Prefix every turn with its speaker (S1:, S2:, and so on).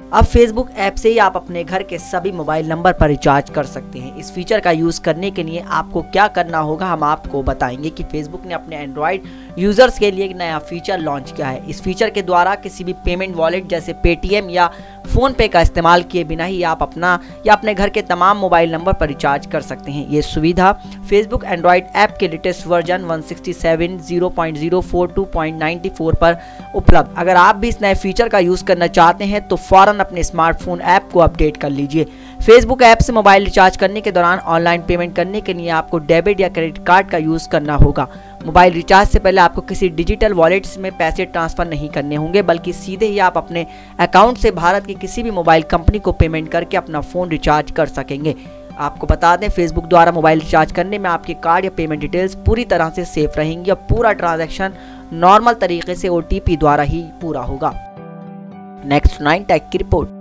S1: अब Facebook app से ही आप अपने घर के सभी मोबाइल नंबर पर रिचार्ज कर सकते हैं। इस फीचर का यूज़ करने के लिए आपको क्या करना होगा हम आपको बताएंगे कि फेसबुक ने अपने एंड्रॉयड यूज़र्स के लिए एक नया फीचर लॉन्च किया है। इस फीचर के द्वारा किसी भी पेमेंट वॉलेट जैसे पेटीएम या फ़ोन पे का इस्तेमाल किए बिना ही आप अपना या अपने घर के तमाम मोबाइल नंबर पर रिचार्ज कर सकते हैं। ये सुविधा फेसबुक एंड्रॉयड ऐप के लेटेस्ट वर्जन 167.0.042.94 पर उपलब्ध। अगर आप भी इस नए फीचर का यूज़ करना चाहते हैं तो फौरन अपने स्मार्टफोन ऐप को अपडेट कर लीजिए। फेसबुक ऐप से मोबाइल रिचार्ज करने के दौरान ऑनलाइन पेमेंट करने के लिए आपको डेबिट या क्रेडिट कार्ड का यूज़ करना होगा। मोबाइल रिचार्ज से पहले आपको किसी डिजिटल वॉलेट्स में पैसे ट्रांसफ़र नहीं करने होंगे, बल्कि सीधे ही आप अपने अकाउंट से भारत की किसी भी मोबाइल कंपनी को पेमेंट करके अपना फ़ोन रिचार्ज कर सकेंगे। आपको बता दें, फेसबुक द्वारा मोबाइल रिचार्ज करने में आपके कार्ड या पेमेंट डिटेल्स पूरी तरह से सेफ रहेंगी और पूरा ट्रांजैक्शन नॉर्मल तरीके से OTP द्वारा ही पूरा होगा। नेक्स्ट 9 टेक की रिपोर्ट।